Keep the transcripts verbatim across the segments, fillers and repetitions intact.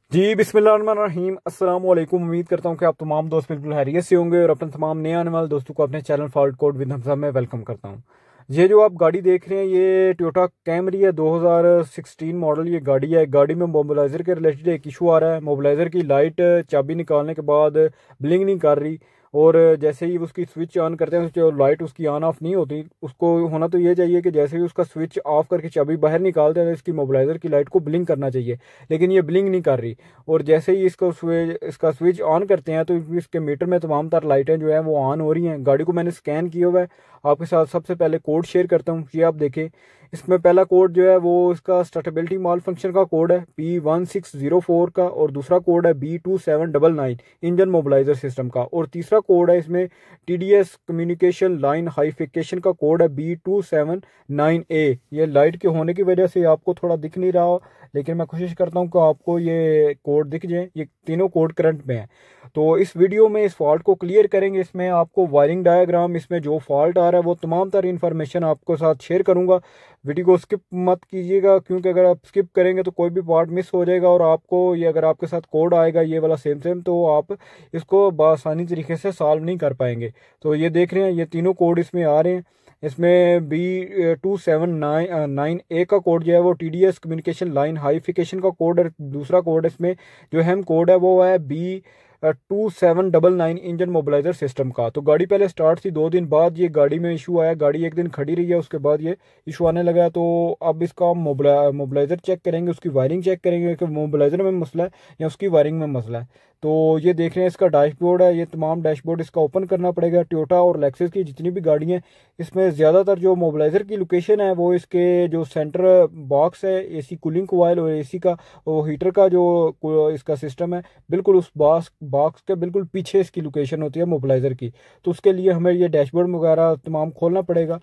जी बिस्मिल्लाहिर्रहमानिर्रहीम अस्सलाम वालेकुम। उम्मीद करता हूँ कि आप तमाम दोस्त बिल्कुल खैरियत से होंगे और अपने तमाम नए आने वाले दोस्तों को अपने channel fault code with Hamza में वेलकम करता हूँ। ये जो आप गाड़ी देख रहे हैं ये टोयोटा कैमरी है, दो हज़ार सोलह मॉडल ये गाड़ी है। गाड़ी में मोबिलाइज़र के रिलेटेड एक इशू आ रहा है। मोबिलाइज़र की लाइट चाबी निकालने के बाद ब्लिंक नहीं कर रही और जैसे ही उसकी स्विच ऑन करते हैं जो लाइट उसकी ऑन ऑफ नहीं होती। उसको होना तो ये चाहिए कि जैसे ही उसका स्विच ऑफ करके चाबी बाहर निकालते हैं तो इसकी मोबिलाइज़र की लाइट को ब्लिंक करना चाहिए, लेकिन ये ब्लिंक नहीं कर रही। और जैसे ही इसको स्विच इसका स्विच ऑन करते हैं तो इसके मीटर में तमाम तर लाइटें जो है वो ऑन हो रही हैं। गाड़ी को मैंने स्कैन किया हुआ है, आपके साथ सबसे पहले कोड शेयर करता हूँ। ये आप देखें, इसमें पहला कोड जो है वो इसका स्टार्टेबिलिटी माल फंक्शन का कोड है P one six zero four का, और दूसरा कोड है B two seven double nine engine mobiliser system का, और तीसरा कोड है इसमें T D S communication line high fixation का कोड है B two seven nine A. ये लाइट के होने की वजह से आपको थोड़ा दिख नहीं रहा हो, लेकिन मैं कोशिश करता हूँ कि आपको ये कोड दिख जाए। ये तीनों कोड करंट में है। तो इस वीडियो में इस फॉल्ट को क्लियर करेंगे। इसमें आपको वायरिंग डायग्राम, इसमें जो फॉल्ट आ रहा है वो तमाम तरह इन्फॉर्मेशन आपको साथ शेयर करूंगा। वीडियो को स्किप मत कीजिएगा, क्योंकि अगर आप स्किप करेंगे तो कोई भी पार्ट मिस हो जाएगा और आपको ये अगर आपके साथ कोड आएगा ये वाला सेम सेम तो आप इसको बआसानी तरीके से सॉल्व नहीं कर पाएंगे। तो ये देख रहे हैं ये तीनों कोड इसमें आ रहे हैं। इसमें B two seven nine nine A का कोड जो है वो T D S communication line हाईफिकेशन का कोड है। दूसरा कोड इसमें जो अहम कोड है वो है B two seven double nine engine mobiliser system का। तो गाड़ी पहले स्टार्ट थी, दो दिन बाद ये गाड़ी में इशू आया। गाड़ी एक दिन खड़ी रही है, उसके बाद ये इशू आने लगा। तो अब इसका मोबिला मोबिलाइजर चेक करेंगे, उसकी वायरिंग चेक करेंगे कि मोबिलाइजर में मसला है या उसकी वायरिंग में मसला है। तो ये देख रहे हैं इसका डैशबोर्ड है। ये तमाम डैशबोर्ड इसका ओपन करना पड़ेगा। टोयोटा और लेक्सस की जितनी भी गाड़ी हैं इसमें ज़्यादातर जो मोबिलाइजर की लोकेशन है वो इसके जो सेंटर बॉक्स है एसी कूलिंग कॉइल और एसी का वो हीटर का जो इसका सिस्टम है बिल्कुल उस बॉक्स बॉक्स के बिल्कुल पीछे इसकी लोकेशन होती है मोबिलाइजर की। तो उसके लिए हमें ये डैशबोर्ड वगैरह तमाम खोलना पड़ेगा।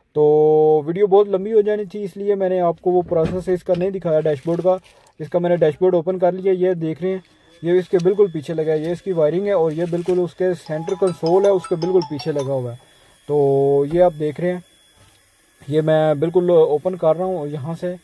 तो वीडियो बहुत लंबी हो जानी थी, इसलिए मैंने आपको वो प्रोसेस इसका नहीं दिखाया डैशबोर्ड का। इसका मैंने डैशबोर्ड ओपन कर लिया। ये देख रहे हैं ये इसके बिल्कुल पीछे लगा है। ये इसकी वायरिंग है और ये बिल्कुल उसके सेंटर कंसोल है उसके बिल्कुल पीछे लगा हुआ है। तो ये आप देख रहे हैं, ये मैं बिल्कुल ओपन कर रहा हूँ यहाँ से।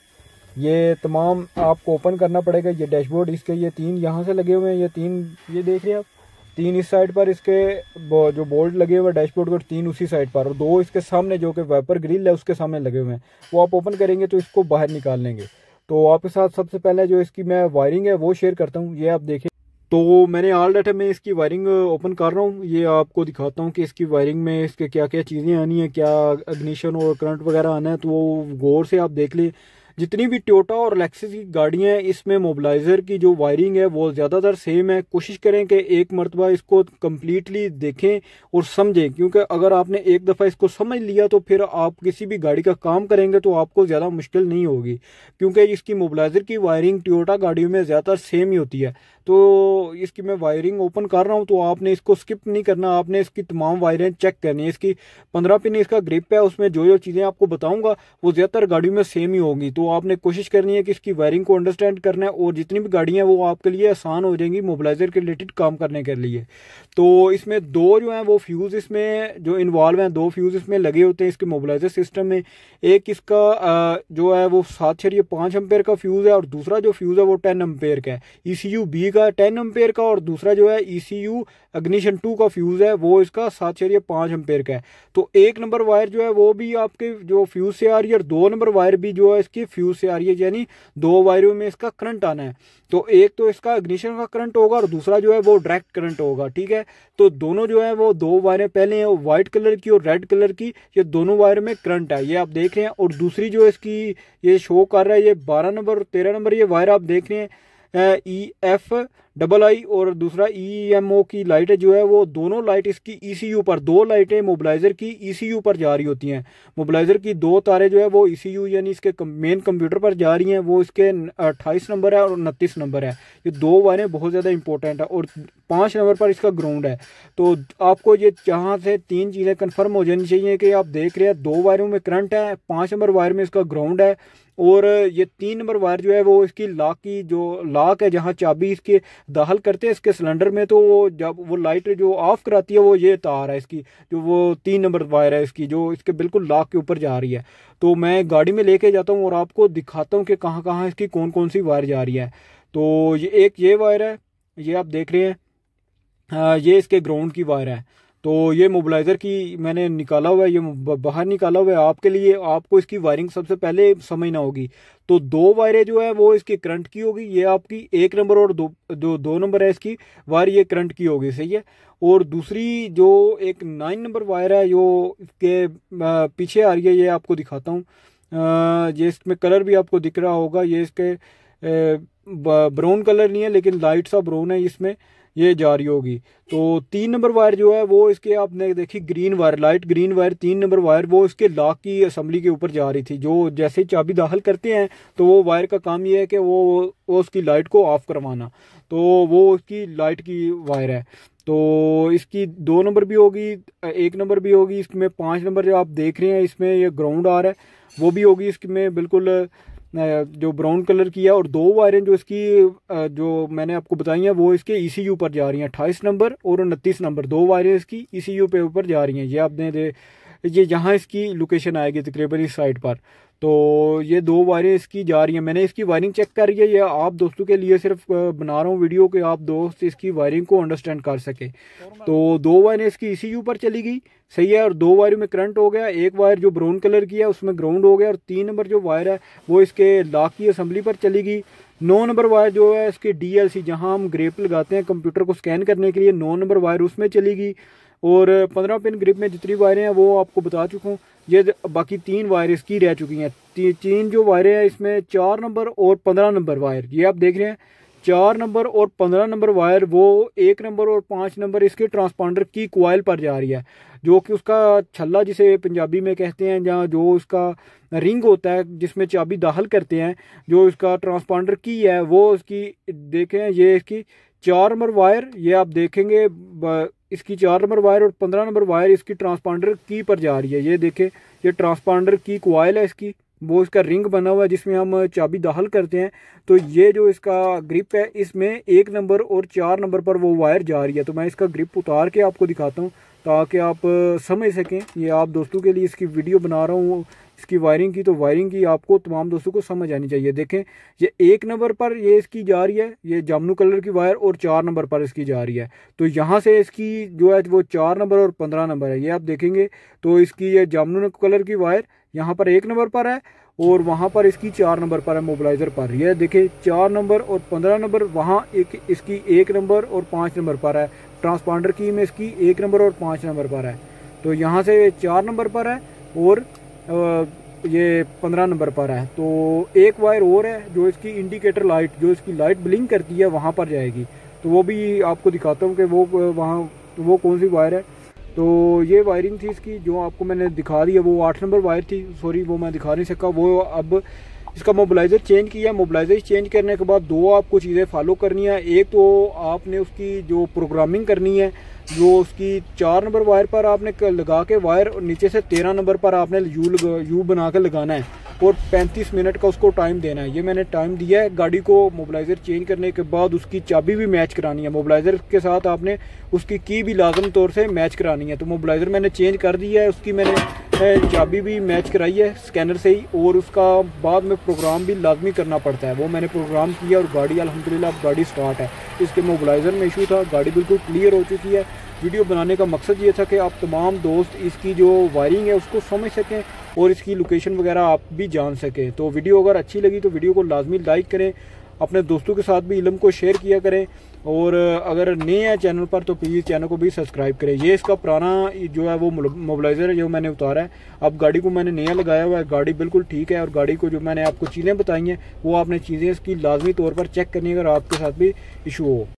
ये तमाम आपको ओपन करना पड़ेगा। ये डैशबोर्ड इसके ये तीन यहाँ से लगे हुए हैं, ये तीन ये देख रहे हैं आप, तीन इस साइड पर इसके जो बोल्ट लगे हुए हैं डैशबोर्ड पर, तीन उसी साइड पर, और दो इसके सामने जो कि वाइपर ग्रिल है उसके सामने लगे हुए हैं। वो आप ओपन करेंगे तो इसको बाहर निकाल लेंगे। तो आपके साथ सबसे पहले जो इसकी मैं वायरिंग है वो शेयर करता हूँ। ये आप देखें, तो मैंने ऑल डाटा में इसकी वायरिंग ओपन कर रहा हूँ। ये आपको दिखाता हूँ कि इसकी वायरिंग में इसके क्या क्या चीज़ें आनी है, क्या इग्निशन और करंट वगैरह आना है। तो वो गौर से आप देख लें। जितनी भी टोयोटा और लेक्सस की गाड़ियाँ हैं इसमें मोबिलाइज़र की जो वायरिंग है वो ज़्यादातर सेम है। कोशिश करें कि एक मरतबा इसको कम्प्लीटली देखें और समझें, क्योंकि अगर आपने एक दफ़ा इसको समझ लिया तो फिर आप किसी भी गाड़ी का काम करेंगे तो आपको ज़्यादा मुश्किल नहीं होगी, क्योंकि इसकी मोबिलाइज़र की वायरिंग टोयोटा गाड़ियों में ज़्यादातर सेम ही होती है। तो इसकी मैं वायरिंग ओपन कर रहा हूँ, तो आपने इसको स्किप नहीं करना, आपने इसकी तमाम वायरें चेक करनी है। इसकी पंद्रह पिन इसका ग्रिप है, उसमें जो जो चीज़ें आपको बताऊंगा वो ज़्यादातर गाड़ियों में सेम ही होगी। तो आपने कोशिश करनी है कि इसकी वायरिंग को अंडरस्टैंड करना है, और जितनी भी गाड़ियाँ हैं वो आपके लिए आसान हो जाएंगी मोबिलाइजर के रिलेटेड काम करने के लिए। तो इसमें दो जो हैं वो फ्यूज़ इसमें जो इन्वॉल्व हैं, दो फ्यूज़ इसमें लगे होते हैं इसके मोबिलाइजर सिस्टम में। एक इसका जो है वो सात छः पाँच एम्पेयर का फ्यूज़ है, और दूसरा जो फ्यूज़ है वो टेन एम्पेयर का है। ई सी यू बी का टेन एम्पेयर का, और दूसरा जो है E C U ignition two का फ्यूज़ है वो इसका सात छः पाँच एम्पेयर का है। तो एक नंबर वायर जो है वो भी आपके जो फ्यूज़ से आ रही है, और दो नंबर वायर भी जो है इसकी फ्यूज़ से आ रही है, यानी दो वायरों में इसका करंट आना है। तो एक तो इसका इग्निशन का करंट होगा और दूसरा जो है वो डायरेक्ट करंट होगा, ठीक है। तो दोनों जो है वो दो वायरें पहले हैं व्हाइट कलर की और रेड कलर की, ये दोनों वायर में करंट है, ये आप देख रहे हैं। और दूसरी जो इसकी ये शो कर रहा है ये बारह नंबर और तेरह नंबर ये वायर आप देख रहे हैं, ई एफ डबल आई और दूसरा ई एम ओ की लाइट है जो है वो दोनों लाइट इसकी ई सी यू पर, दो लाइटें मोबिलाइजर की ई सी यू पर जा रही होती हैं। मोबिलाइजर की दो तारें जो है वो ई सी यू यानी इसके मेन कंप्यूटर पर जा रही हैं, वो इसके अट्ठाईस नंबर है और उनतीस नंबर है। ये दो वायरें बहुत ज़्यादा इंपॉर्टेंट है, और पाँच नंबर पर इसका ग्राउंड है। तो आपको ये जहाँ से तीन चीज़ें कन्फर्म हो जानी चाहिए कि आप देख रहे हैं दो वायरों में करंट है, पाँच नंबर वायर में इसका ग्राउंड है, और ये तीन नंबर वायर जो है वो इसकी लॉक की जो लॉक है जहाँ चाबी इसके दाखिल करते हैं इसके सिलेंडर में, तो जब वो लाइट जो ऑफ कराती है वो ये तार है इसकी, जो वो तीन नंबर वायर है इसकी जो इसके बिल्कुल लॉक के ऊपर जा रही है। तो मैं गाड़ी में लेके जाता हूँ और आपको दिखाता हूँ कि कहाँ कहाँ इसकी कौन कौन सी वायर जा रही है। तो ये एक ये वायर है, ये आप देख रहे हैं, आ, ये इसके ग्राउंड की वायर है। तो ये मोबिलाइज़र की मैंने निकाला हुआ है, ये बाहर निकाला हुआ है आपके लिए। आपको इसकी वायरिंग सबसे पहले समझना होगी। तो दो वायरें जो है वो इसकी करंट की होगी, ये आपकी एक नंबर और दो जो दो नंबर है इसकी वायर, ये करंट की होगी, सही है। और दूसरी जो एक नाइन नंबर वायर है जो इसके पीछे आ रही है, ये आपको दिखाता हूँ। ये इसमें कलर भी आपको दिख रहा होगा, ये इसके ब्राउन कलर नहीं है लेकिन लाइट सा ब्राउन है, इसमें ये जा रही होगी। तो तीन नंबर वायर जो है वो इसके आपने देखी green wire, light green wire, तीन नंबर वायर वो इसके लॉक की असेंबली के ऊपर जा रही थी। जो जैसे चाबी दाखिल करते हैं तो वो वायर का काम ये है कि वो वो उसकी लाइट को ऑफ करवाना, तो वो उसकी लाइट की वायर है। तो इसकी दो नंबर भी होगी, एक नंबर भी होगी, इसमें पाँच नंबर जो आप देख रहे हैं इसमें ये ग्राउंड आ रहा है वो भी होगी इसमें बिल्कुल जो ब्राउन कलर की है। और दो वायरें जो इसकी जो मैंने आपको बताई हैं वो इसके ईसीयू पर जा रही हैं, अट्ठाईस नंबर और उनतीस नंबर, दो वायरें इसकी ईसीयू पे ऊपर जा रही हैं। ये आपने दे ये यहाँ इसकी लोकेशन आएगी तकरीबन इस साइड पर। तो ये दो वायरें इसकी जा रही हैं, मैंने इसकी वायरिंग चेक करी है। ये आप दोस्तों के लिए सिर्फ बना रहा हूँ वीडियो कि आप दोस्त इसकी वायरिंग को अंडरस्टैंड कर सके। तो दो वायरें इसकी ईसीयू पर चली गई, सही है, और दो वायर में करंट हो गया। एक वायर जो ब्राउन कलर की है उसमें ग्राउंड हो गया, और तीन नंबर जो वायर है वो इसके लॉक की असेंबली पर चली गई। नौ नंबर वायर जो है इसके डीएलसी, जहां हम ग्रिप लगाते हैं कंप्यूटर को स्कैन करने के लिए, नौ नंबर वायर उसमें चली गई। और पंद्रह पिन ग्रिप में जितनी वायरें हैं वो आपको बता चुका हूँ। ये बाकी तीन वायर इसकी रह चुकी हैं। ती, तीन जो वायरें हैं इसमें चार नंबर और पंद्रह नंबर वायर, ये आप देख रहे हैं, चार नंबर और पंद्रह नंबर वायर वो एक नंबर और पाँच नंबर इसके ट्रांसपांडर की कॉइल पर जा रही है, जो कि उसका छल्ला जिसे पंजाबी में कहते हैं, जहाँ जो उसका रिंग होता है जिसमें चाबी दाखिल करते हैं, जो इसका ट्रांसपांडर की है वो उसकी देखें, ये इसकी चार नंबर वायर, ये आप देखेंगे इसकी चार नंबर वायर और पंद्रह नंबर वायर इसकी ट्रांसपांडर की पर जा रही है। ये देखें, ये ट्रांसपांडर की कॉइल है इसकी, वो इसका रिंग बना हुआ है जिसमें हम चाबी दाखिल करते हैं। तो ये जो इसका ग्रिप है इसमें एक नंबर और चार नंबर पर वो वायर जा रही है। तो मैं इसका ग्रिप उतार के आपको दिखाता हूँ ताकि आप समझ सकें। ये आप दोस्तों के लिए इसकी वीडियो बना रहा हूँ इसकी वायरिंग की, तो वायरिंग की आपको तमाम दोस्तों को समझ आनी चाहिए। देखें, ये एक नंबर पर ये इसकी जा रही है, ये जामनू कलर की वायर, और चार नंबर पर इसकी जा रही है। तो यहाँ से इसकी जो है वो चार नंबर और पंद्रह नंबर है, ये आप देखेंगे। तो इसकी ये जामनू कलर की वायर यहाँ पर एक नंबर पर है और वहाँ पर इसकी चार नंबर पर है मोबिलाइज़र पर। ये देखें, चार नंबर और पंद्रह नंबर वहाँ एक इसकी एक नंबर और पाँच नंबर पर है, ट्रांसपांडर की में इसकी एक नंबर और पाँच नंबर पर है। तो यहाँ से चार नंबर पर है और ये पंद्रह नंबर पर है। तो एक वायर और है जो इसकी इंडिकेटर लाइट, जो इसकी लाइट ब्लिंक करती है, वहाँ पर जाएगी। तो वो भी आपको दिखाता हूँ कि वो वहाँ वो कौन सी वायर है। तो ये वायरिंग थी इसकी जो आपको मैंने दिखा दी है, वो आठ नंबर वायर थी, सॉरी वो मैं दिखा नहीं सका। वो अब इसका मोबिलाइज़र चेंज किया, मोबिलाइज़र चेंज करने के बाद दो आपको चीज़ें फॉलो करनी है। एक तो आपने उसकी जो प्रोग्रामिंग करनी है, जो उसकी चार नंबर वायर पर आपने लगा के वायर, और नीचे से तेरह नंबर पर आपने यू लगा यू बना कर लगाना है और पैंतीस मिनट का उसको टाइम देना है। ये मैंने टाइम दिया है। गाड़ी को मोबिलाइज़र चेंज करने के बाद उसकी चाबी भी मैच करानी है, मोबिलाइज़र के साथ आपने उसकी की भी लाजम तौर से मैच करानी है। तो मोबिलाइज़र मैंने चेंज कर दिया है, उसकी मैंने चाबी भी मैच कराई है स्कैनर से ही, और उसका बाद में प्रोग्राम भी लाजमी करना पड़ता है, वो मैंने प्रोग्राम किया। और गाड़ी अल्हम्दुलिल्लाह अब गाड़ी स्टार्ट है। इसके मोबिलाइज़र में इशू था, गाड़ी बिल्कुल क्लियर हो चुकी है। वीडियो बनाने का मकसद ये था कि आप तमाम दोस्त इसकी जो वायरिंग है उसको समझ सकें और इसकी लोकेशन वगैरह आप भी जान सकें। तो वीडियो अगर अच्छी लगी तो वीडियो को लाजमी लाइक करें, अपने दोस्तों के साथ भी इल्म को शेयर किया करें, और अगर नए हैं चैनल पर तो प्लीज़ चैनल को भी सब्सक्राइब करें। ये इसका पुराना जो है वो मोबिलाइज़र है जो मैंने उतारा है, अब गाड़ी को मैंने नया लगाया हुआ है। गाड़ी बिल्कुल ठीक है, और गाड़ी को जो मैंने आपको चीज़ें बताई हैं वो आपने चीज़ें इसकी लाजमी तौर पर चेक करनी है अगर आपके साथ भी इशू हो।